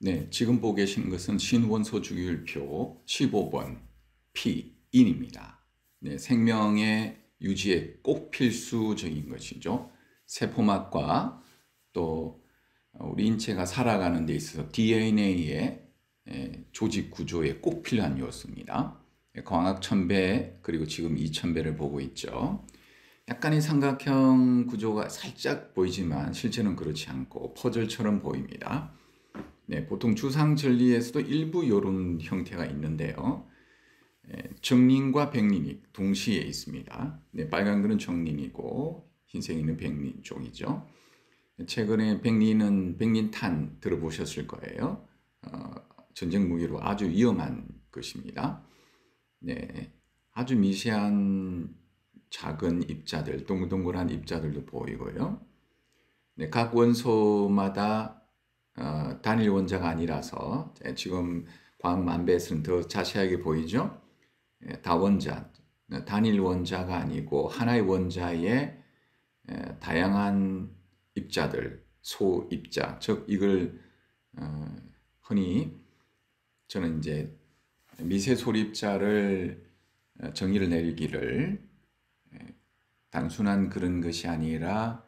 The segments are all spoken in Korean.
네, 지금 보고 계신 것은 신원소 주기율표 15번 P1입니다. 네, 생명의 유지에 꼭 필수적인 것이죠. 세포막과 또 우리 인체가 살아가는 데 있어서 DNA의 조직 구조에 꼭 필요한 요소입니다. 광학 1000배 그리고 지금 2000배를 보고 있죠. 약간의 삼각형 구조가 살짝 보이지만 실제는 그렇지 않고 퍼즐처럼 보입니다. 네, 보통 주상 전리에서도 일부 이런 형태가 있는데요. 정린과 백린이 동시에 있습니다. 네, 빨간 거는 정린이고 흰색이는 백린 쪽이죠. 최근에 백린탄 들어보셨을 거예요. 전쟁 무기로 아주 위험한 것입니다. 네, 아주 미세한 작은 입자들, 동글동글한 입자들도 보이고요. 네, 각 원소마다 단일 원자가 아니라서 지금 광학 만배에서는 더 자세하게 보이죠? 다원자, 단일 원자가 아니고 하나의 원자에 다양한 입자들, 소입자, 즉 이걸 흔히 저는 이제 미세 소립자를 정의를 내리기를 단순한 그런 것이 아니라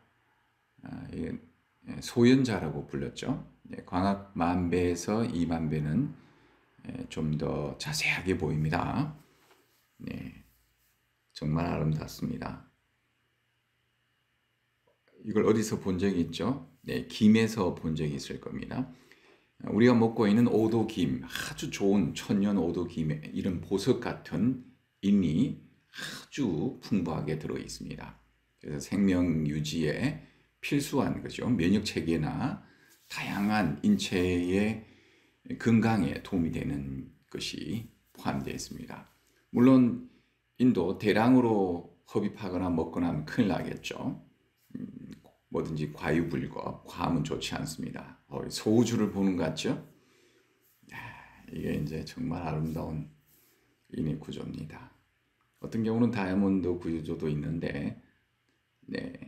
소연자라고 불렀죠. 광학 만배에서 2만배는 좀 더 자세하게 보입니다. 네, 정말 아름답습니다. 이걸 어디서 본 적이 있죠? 네, 김에서 본 적이 있을 겁니다. 우리가 먹고 있는 오도김, 아주 좋은 천연 오도김에 이런 보석 같은 인이 아주 풍부하게 들어 있습니다. 그래서 생명 유지에 필수한 거죠. 면역 체계나 다양한 인체의 건강에 도움이 되는 것이 포함되어 있습니다. 물론 인도 대량으로 흡입하거나 먹거나 하면 큰일 나겠죠. 뭐든지 과유불급, 과음은 좋지 않습니다. 소우주를 보는 것 같죠? 이게 이제 정말 아름다운 인의 구조입니다. 어떤 경우는 다이아몬드 구조도 있는데, 네.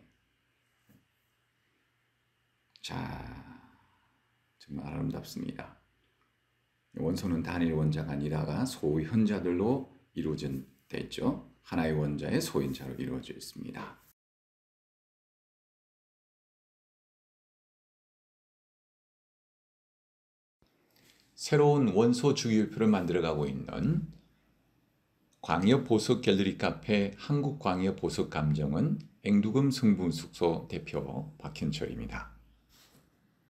자, 정말 아름답습니다. 원소는 단일 원자가 아니라 소현자들로 이루어져 있죠. 하나의 원자의 소현자로 이루어져 있습니다. 새로운 원소 주기율표를 만들어가고 있는 광역 보석 갤러리 카페 한국광역 보석 감정은 앵두금 성분숙소 대표 박현철입니다.